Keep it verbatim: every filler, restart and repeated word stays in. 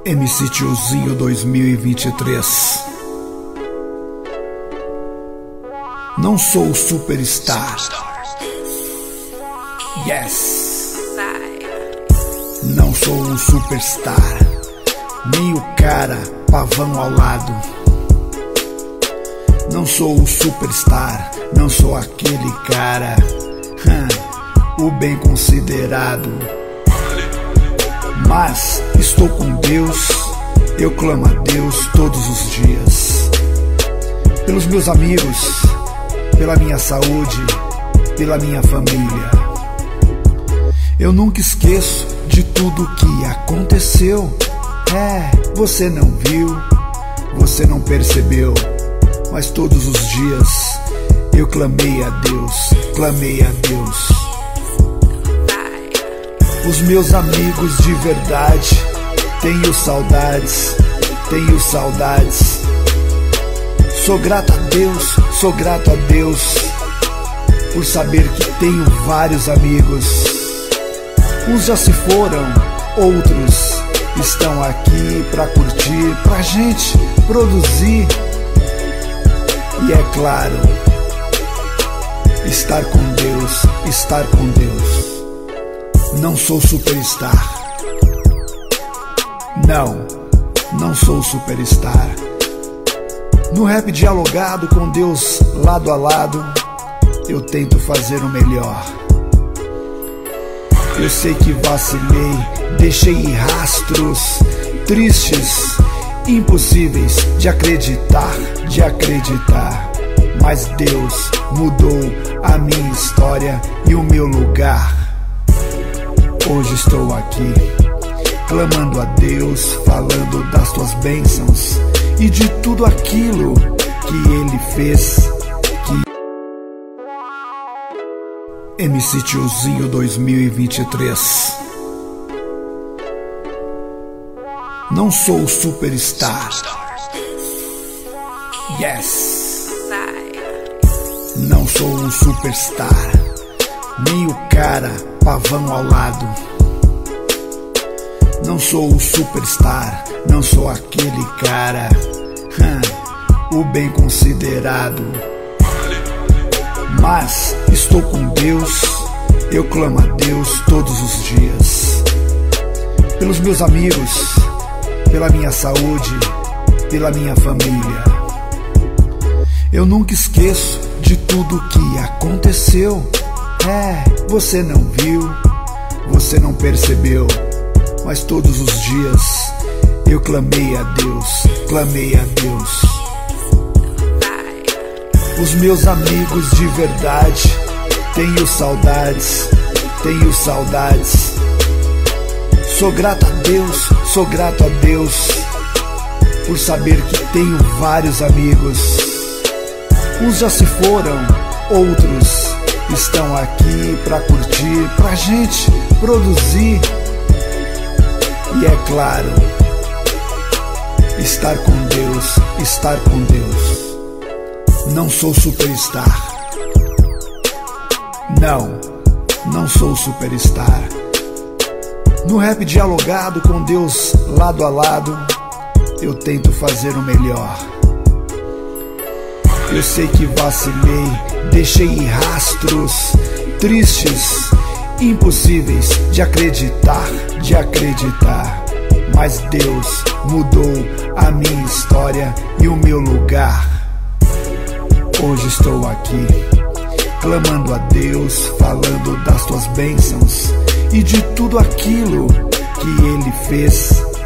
M C Tiozinho dois mil e vinte e três. Não sou o superstar. Yes. Não sou o superstar, nem o cara pavão ao lado. Não sou o superstar, não sou aquele cara, hum, o bem considerado. Mas estou com Deus, eu clamo a Deus todos os dias. Pelos meus amigos, pela minha saúde, pela minha família. Eu nunca esqueço de tudo que aconteceu. É, você não viu, você não percebeu, mas todos os dias eu clamei a Deus, clamei a Deus. Os meus amigos de verdade, tenho saudades, tenho saudades. Sou grato a Deus, sou grato a Deus, por saber que tenho vários amigos. Uns já se foram, outros estão aqui pra curtir, pra gente produzir. E é claro, estar com Deus, estar com Deus. Não sou superstar. Não, não sou superstar. No rap dialogado com Deus lado a lado, eu tento fazer o melhor. Eu sei que vacilei, deixei rastros tristes, impossíveis de acreditar, de acreditar. Mas Deus mudou a minha história e o meu lugar. Hoje estou aqui, clamando a Deus, falando das tuas bênçãos e de tudo aquilo que Ele fez. Que M C Tiozinho dois mil e vinte e três. Não sou o superstar. Yes. Não sou o superstar, nem o cara pavão ao lado. Não sou o superstar, não sou aquele cara, hum, o bem considerado. Mas estou com Deus, eu clamo a Deus todos os dias. Pelos meus amigos, pela minha saúde, pela minha família. Eu nunca esqueço de tudo que aconteceu. É, você não viu, você não percebeu, mas todos os dias eu clamei a Deus, clamei a Deus. Os meus amigos de verdade, tenho saudades, tenho saudades. Sou grato a Deus, sou grato a Deus, por saber que tenho vários amigos. Uns já se foram, outros estão aqui pra curtir, pra gente produzir. E é claro, estar com Deus, estar com Deus. Não sou superstar. Não, não sou superstar. No rap dialogado com Deus lado a lado, eu tento fazer o melhor. Eu sei que vacilei, deixei rastros tristes, impossíveis de acreditar, de acreditar. Mas Deus mudou a minha história e o meu lugar. Hoje estou aqui, clamando a Deus, falando das tuas bênçãos e de tudo aquilo que Ele fez.